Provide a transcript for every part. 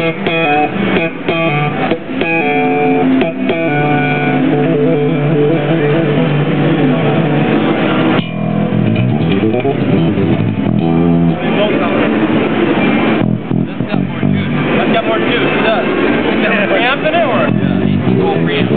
That's got more juice, it does. Is that preamp in it, or? Yeah, equal preamp.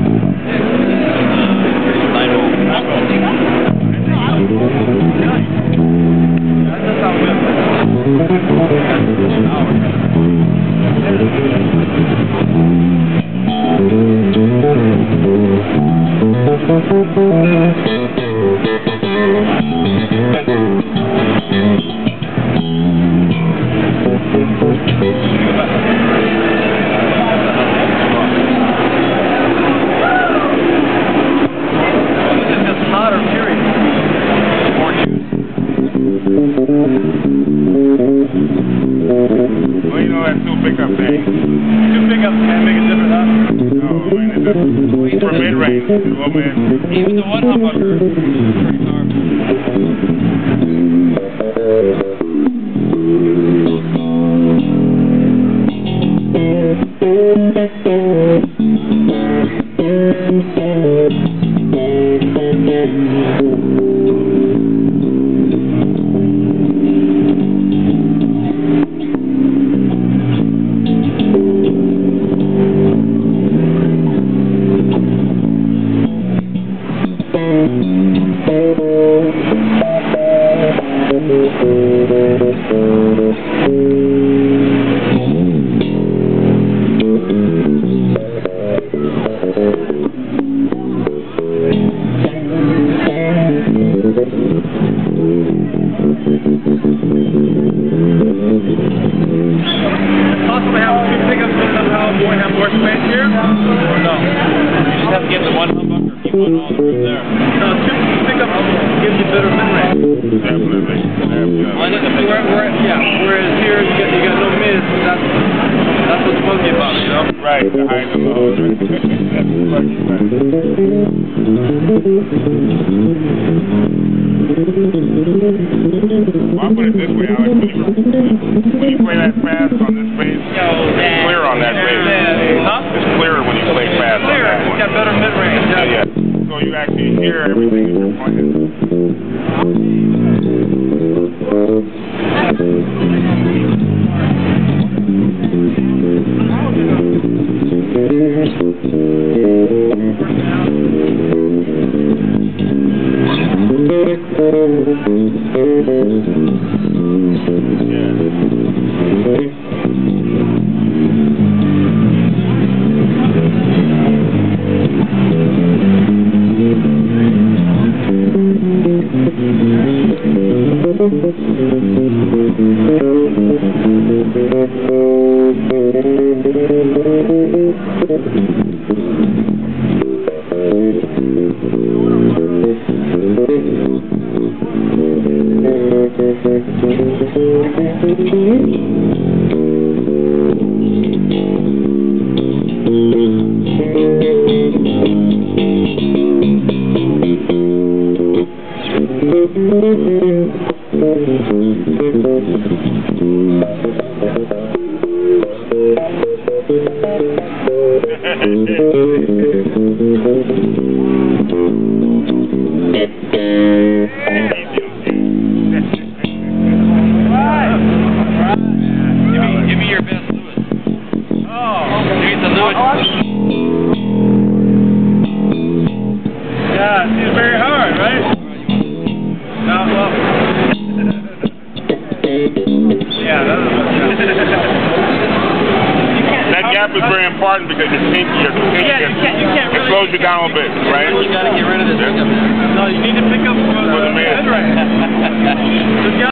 Well, you know that two pickup thing. Two pickups can't make a difference, huh? No, man, it's for mid-range. Even the one humbucker is pretty Definitely. Whereas here you got no mids. That's what's funky about it, you know? Right, the high and the lows. I'll put it this way, Alex. When you play that fast on this bass, it's clear on that bass. Huh? It's clearer when you play fast on that one. It's got better mid-range. Yeah. So you actually hear everything that you're playing. Give me your best Lewis. Oh, here's the Lewis. Yeah, it's very hard, right? No, well. Yeah, that gap is very important because your pinky, it slows you down a bit, right? You gotta get rid of this pickup there. No, you need to pick up for the mid-range.